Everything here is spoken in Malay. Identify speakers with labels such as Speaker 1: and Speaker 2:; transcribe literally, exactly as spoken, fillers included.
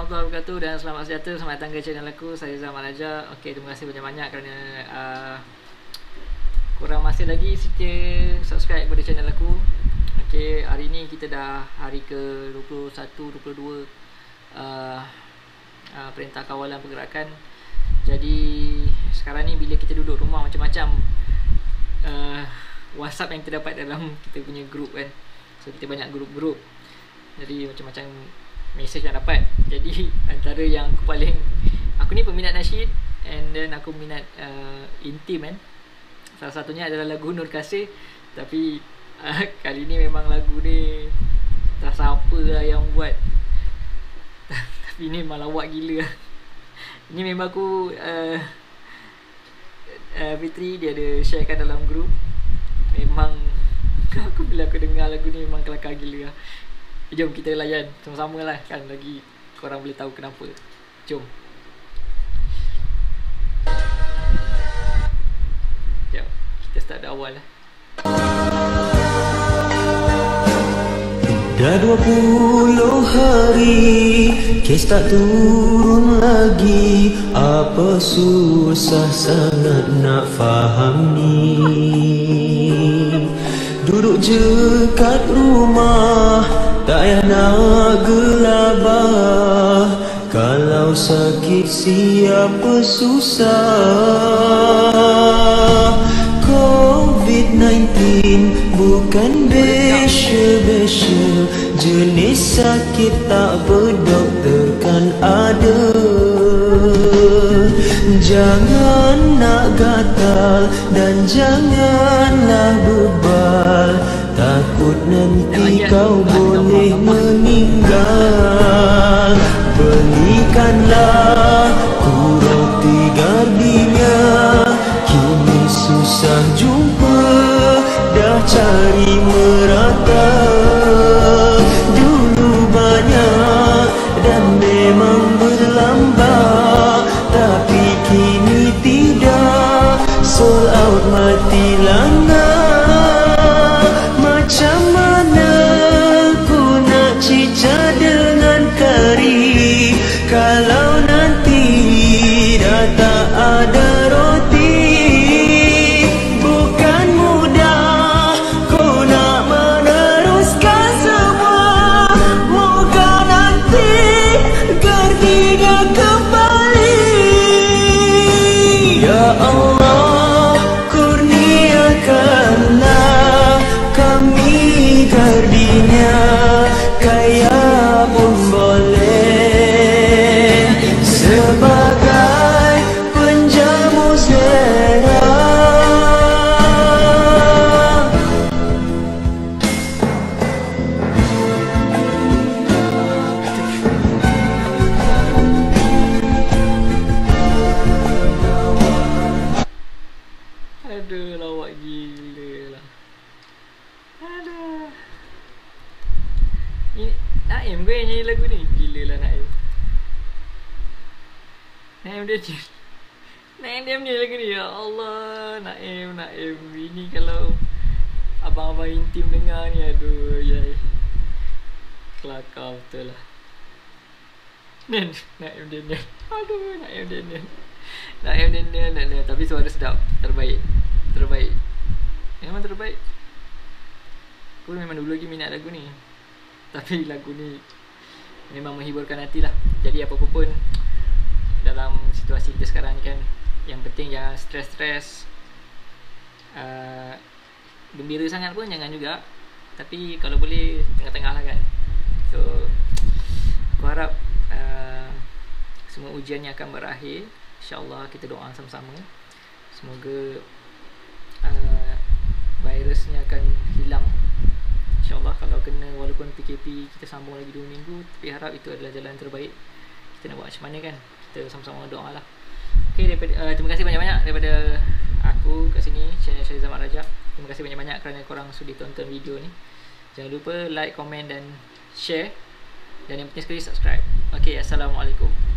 Speaker 1: warahmatullahi wabarakatuh dan selamat sejahtera. Selamat datang ke channel aku. Saya Zaman Raja. Okey, terima kasih banyak-banyak kerana uh, kurang masih lagi setia subscribe kepada channel aku. Okey, hari ni kita dah hari ke dua puluh satu dua puluh dua uh, uh, perintah kawalan pergerakan. Jadi sekarang ni bila kita duduk rumah, macam-macam uh, WhatsApp yang kita dapat dalam kita punya group kan. So kita banyak group-group. Jadi macam-macam mesej yang dapat. Jadi antara yang aku paling, aku ni peminat nasyid, and then aku minat uh, intim kan. Salah satunya adalah lagu Nur Kasih. Tapi uh, kali ni memang lagu ni tak siapa lah yang buat. Tapi ni malawak gila. Ini memang aku uh, uh, Fitri dia ada sharekan dalam group. Memang aku bila aku dengar lagu ni memang kelakar gila lah. Jom kita layan sama-sama lah kan, lagi korang boleh tahu kenapa. Jom. Jom, kita start dari awal lah.
Speaker 2: Dah dua puluh hari kes tak turun lagi. Apa susah sangat nak faham ni. Duduk je kat rumah, tak payah nak gelabah. Kalau sakit siapa susah. covid sembilan belas bukan besya-besya. Jenis sakit tak berdokter kan ada. Jangan nak gatal dan janganlah bebal. Takut nanti kau boleh meninggal. Belikanlah ku roti gardenia. Kini susah jumpa, dah cari merata. Dulu banyak dan memang berlambak, tapi kini tidak. Sold out mati langgar. Macam mana ku nak cica dengan kari kalau nanti dah tak ada roti. Bukan mudah ku nak meneruskan semua. Moga nanti gardenia kembali. Ya Allah, kurniakanlah kami gardenia. Kaya pun boleh sebagai penjamu selera.
Speaker 1: Aduh, lawak gila lah. Aduh. Ini Naim gue yang nyanyi lagu ni. Gila lah Naim. Naim dia je. Naim dia nyanyi lagu ni. Ya Allah, Naim, Naim. Ini kalau abang-abang intim dengar ni, aduh, yai. Kelakar betul lah. Nen, Naim dia Nen. Aduh, Naim dia Nen. Naim dia Nen, Nen. Tapi suara sedap. Terbaik. Terbaik. Memang terbaik. Aku memang dulu lagi minat lagu ni. Tapi lagu ni memang menghiburkan hati lah. Jadi apa-apa pun dalam situasi kita sekarang ni kan, yang penting jangan stres-stres. uh, Gembira sangat pun jangan juga. Tapi kalau boleh tengah-tengah lah kan. So aku harap uh, semua ujiannya akan berakhir. InsyaAllah kita doa sama-sama. Semoga uh, virusnya akan hilang. InsyaAllah kalau kena, walaupun P K P kita sambung lagi dua minggu, tapi harap itu adalah jalan terbaik. Kita nak buat macam mana kan, kita sama-sama doa lah. Okay, daripada, uh, terima kasih banyak-banyak daripada aku kat sini, channel saya Zaman Raja. Terima kasih banyak-banyak kerana korang sudi tonton video ni. Jangan lupa like, komen dan share. Dan yang penting sekali subscribe. Okay, Assalamualaikum.